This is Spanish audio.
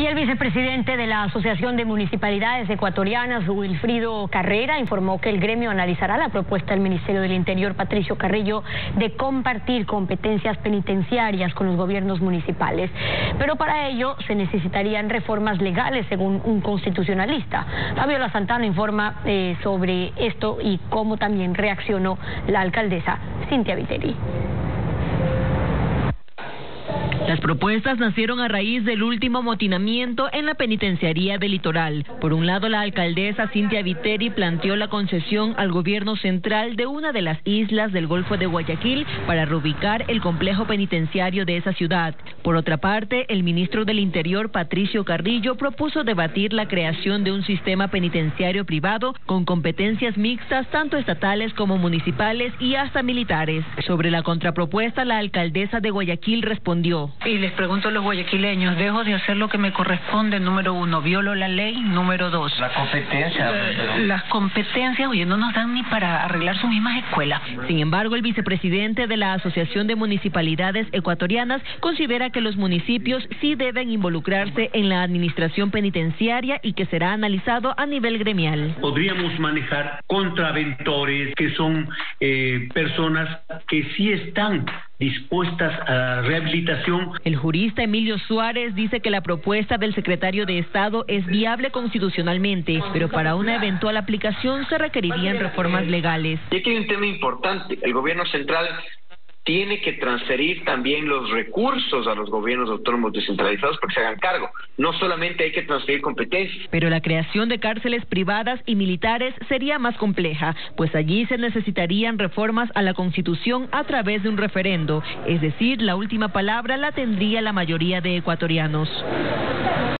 Y el vicepresidente de la Asociación de Municipalidades Ecuatorianas, Wilfrido Carrera, informó que el gremio analizará la propuesta del Ministerio del Interior, Patricio Carrillo, de compartir competencias penitenciarias con los gobiernos municipales. Pero para ello se necesitarían reformas legales, según un constitucionalista. Fabiola Santana informa sobre esto y cómo también reaccionó la alcaldesa Cynthia Viteri. Las propuestas nacieron a raíz del último amotinamiento en la penitenciaría del Litoral. Por un lado, la alcaldesa Cynthia Viteri planteó la concesión al gobierno central de una de las islas del Golfo de Guayaquil para reubicar el complejo penitenciario de esa ciudad. Por otra parte, el ministro del Interior, Patricio Carrillo, propuso debatir la creación de un sistema penitenciario privado con competencias mixtas, tanto estatales como municipales y hasta militares. Sobre la contrapropuesta, la alcaldesa de Guayaquil respondió: y les pregunto a los guayaquileños, dejo de hacer lo que me corresponde, número 1, violo la ley, número 2. La competencia. Las competencias, oye, no nos dan ni para arreglar sus mismas escuelas. Sin embargo, el vicepresidente de la Asociación de Municipalidades Ecuatorianas considera que los municipios sí deben involucrarse en la administración penitenciaria y que será analizado a nivel gremial. Podríamos manejar contraventores, que son personas que sí están dispuestas a rehabilitación. El jurista Emilio Suárez dice que la propuesta del secretario de Estado es viable constitucionalmente, pero para una eventual aplicación se requerirían reformas legales. Y aquí hay un tema importante: el gobierno central tiene que transferir también los recursos a los gobiernos autónomos descentralizados para que se hagan cargo. No solamente hay que transferir competencias. Pero la creación de cárceles privadas y militares sería más compleja, pues allí se necesitarían reformas a la Constitución a través de un referendo. Es decir, la última palabra la tendría la mayoría de ecuatorianos.